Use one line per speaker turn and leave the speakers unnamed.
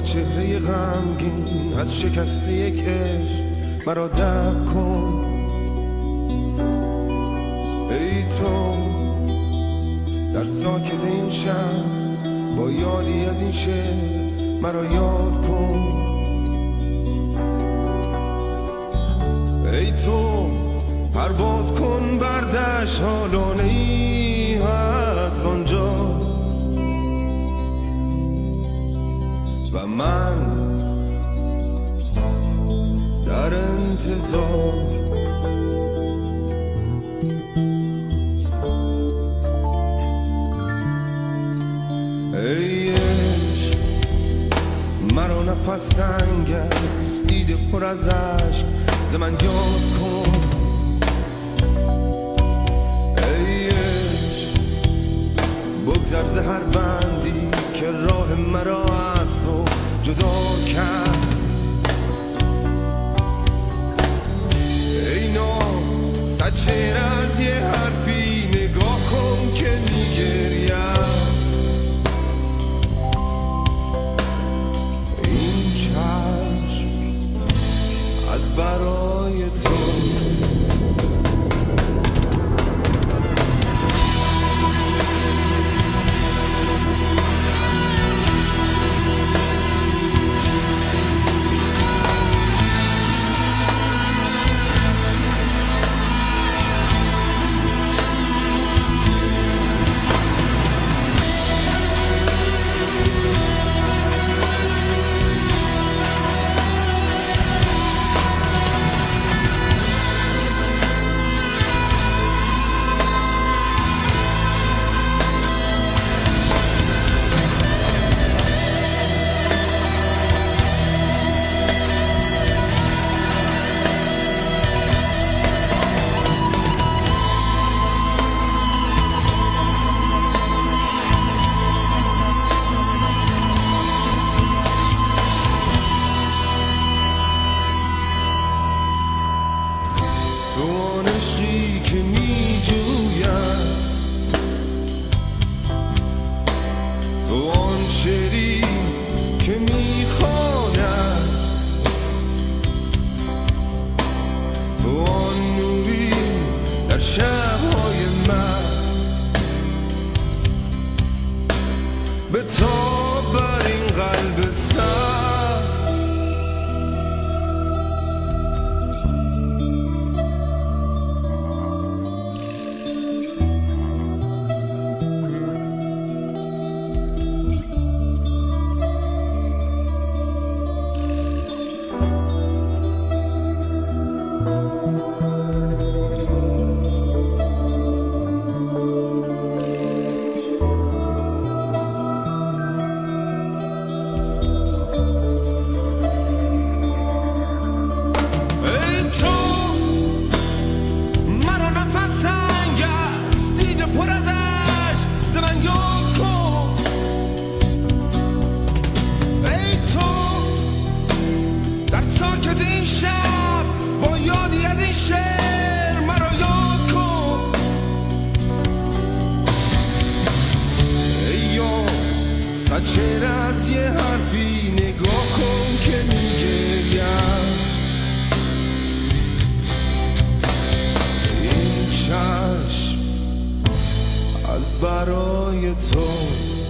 چهره غمگین از شکست یک عشق مرا درک کن. ای تو در ساکت این شب با یادی از این شعر مرا یاد کن. ای تو پرواز کن بر دشت حالانه ای هست آنجا و من در انتظار. ای عشق مرا نفس تنگ است، دیده پر از عشق ز من یاد کن. ای عشق بگذر ز هر بندی که راه مرا از تو جدا کرد. ای نام صد شعر از یه حرفی نگاه کن که میگریم. این چشم از برای تو که می جویم، تو آن شعری که می خواند، تو آن نوری در شبهای من، به تاب بر این قلب سر. چرا از یه حرفی نگاه کن که میگریم، این چشم از برای تو